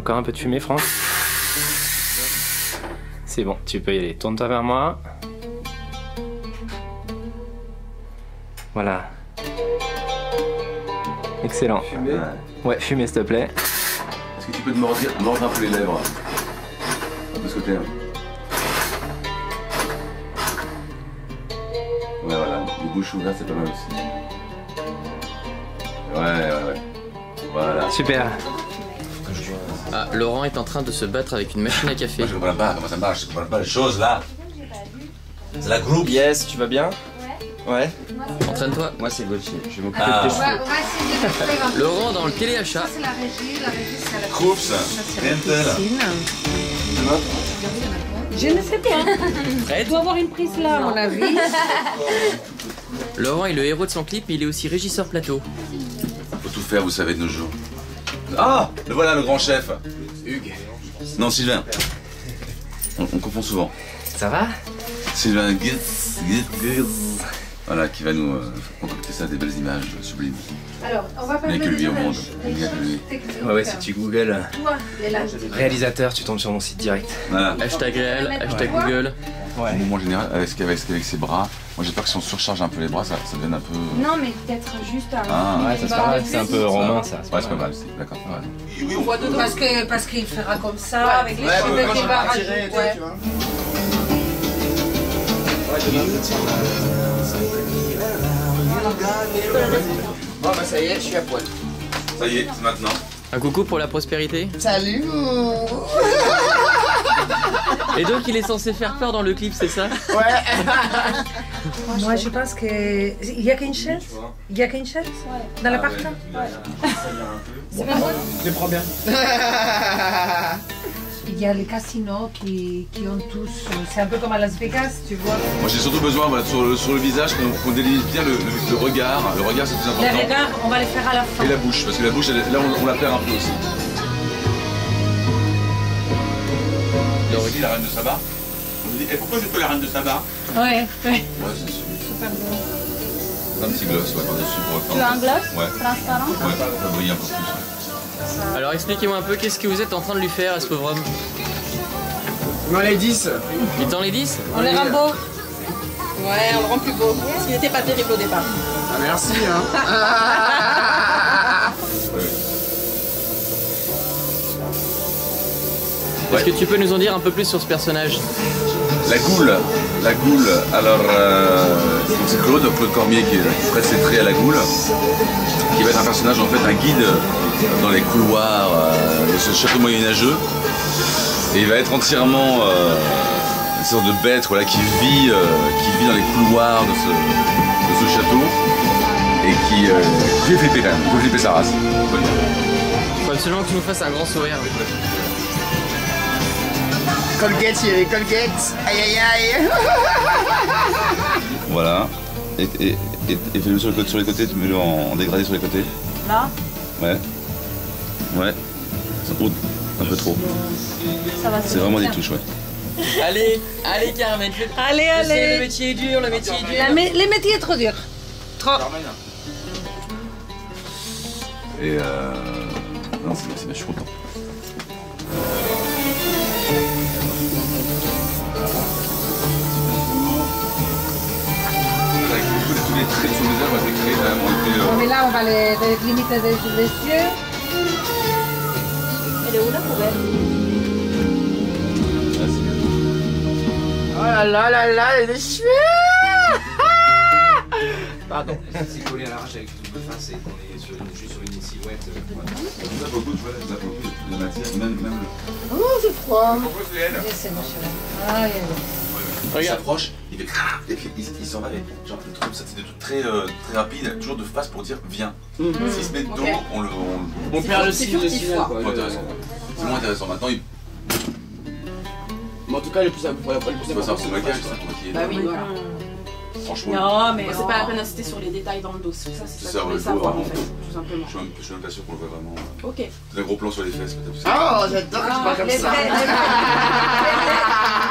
encore un peu de fumée, Franck. C'est bon, tu peux y aller. Tourne-toi vers moi. Voilà. Excellent. Fumer. Ouais, fumer s'il te plaît. Est-ce que tu peux te mordre un peu les lèvres? Un peu ce côté. Ouais, voilà. Les bouches ouvertes, c'est pas mal aussi. Ouais. Voilà. Super. Ah, Laurent est en train de se battre avec une machine à café. Moi, je comprends pas comment ça marche, je comprends pas les choses là. C'est la groupe. Yes, tu vas bien? Ouais. Entraîne-toi. Moi c'est Gauthier, je vais m'occuper de tes cheveux. On va essayer de Laurent dans le téléachat. Ça c'est la régie c'est la Groups, clientèle. Je ne sais pas. Il doit avoir une prise là, à mon avis. Laurent est le héros de son clip, mais il est aussi régisseur plateau. Faut tout faire, vous savez, de nos jours. Ah, le voilà le grand chef. Hugues. Non, Sylvain. On confond souvent. Ça va? Sylvain Gitz. Voilà, qui va nous concocter ça, des belles images sublimes. Alors, on va Il n'y a que lui au monde. Ouais, si tu googles réalisateur, tu tombes sur mon site direct. Voilà. Hashtag réel, hashtag Google. Ouais. Au mouvement général, avec ses bras, moi j'ai peur que si on surcharge un peu les bras, ça devienne un peu... Non, mais peut-être juste un... Ah, Ouais, ça se passe, c'est un peu romain ça. Ouais, c'est pas mal aussi, d'accord. Ouais. Parce qu'il fera comme ça, avec les cheveux qu'il va rajouter. Ouais. Bon bah ça y est, je suis à poil. Ça y est, c'est maintenant. Un coucou pour la prospérité. Salut. Et donc il est censé faire peur dans le clip, c'est ça? Ouais. Moi, je pense que... Il n'y a qu'une chaise? Il n'y a qu'une chaise? Dans l'appartement? Je les prends bien. Il y a les casinos qui ont tous... C'est un peu comme à Las Vegas, tu vois. Moi j'ai surtout besoin voilà, sur le visage qu'on délimite bien le regard. Le regard c'est plus important. Les regards, on va les faire à la fin. Et la bouche, parce que la bouche, là on la perd un peu aussi. Laurie, la reine de Saba. On me dit, pourquoi j'ai pas la reine de Saba? Ouais. Ouais, c'est super beau. Un petit gloss par-dessus pour le faire. Tu veux un gloss Ouais. transparent? Ouais, ça brille un peu plus. Alors expliquez-moi un peu, qu'est-ce que vous êtes en train de lui faire à ce pauvre homme? On les 10. Il t'en les 10? On les rend beaux. Ouais, on le rend plus beau. Parce qu'il n'était pas terrible au départ. Ah, merci hein. Est-ce que tu peux nous en dire un peu plus sur ce personnage? La goule, alors c'est Claude Cormier qui prête ses traits à la goule, qui va être un personnage en fait, un guide dans les couloirs de ce château moyenâgeux. Et il va être entièrement une sorte de bête voilà, qui vit dans les couloirs de ce château et qui fait flipper quand même, il fait flipper sa race. Il faut absolument que tu nous fasses un grand sourire. Colgate, il y avait Colgate. Aïe aïe aïe. Voilà, et fais-le sur les côtés, tu mets-le en dégradé sur les côtés. Là, Ouais. Ouh, un peu trop. ça va. C'est vraiment des touches, ouais. Allez, Carmen, Allez, le métier est dur, le métier est dur. Les métiers est trop dur. Trop. Et non, c'est bien, je suis content. Tous les traits sur les œuvres ont été créés vraiment. Mais là, on va les limiter des yeux. Elle est où la poubelle? Oh là là là là, les cheveux. Pardon. C'est collé à l'arrache avec une double face et qu'on est juste sur une silhouette. Ça beaucoup, tu vois, ça beaucoup de matière, même le... Oh, c'est froid. Pourquoi c'est elle? C'est mon chéri. Aïe, aïe. Il s'approche, il fait et puis il s'en va avec. Genre le truc, ça c'est des trucs très rapides, toujours de face pour dire viens. S'il se met de dos, On perd le signe de signal quoi. Pas intéressant. C'est moins intéressant. Maintenant, il Mais en tout cas, le plus important, c'est le maquillage, c'est ça qui est. Bah oui, voilà. Franchement, Non, mais c'est pas la peine d'insister sur les détails dans le dos. Ça, c'est ça ça qu'on le voulait savoir dos, en fait, tout simplement. je suis même pas sûr qu'on le voit vraiment. Ok. C'est un gros plan sur les fesses. Oh, j'adore que tu parles comme ça.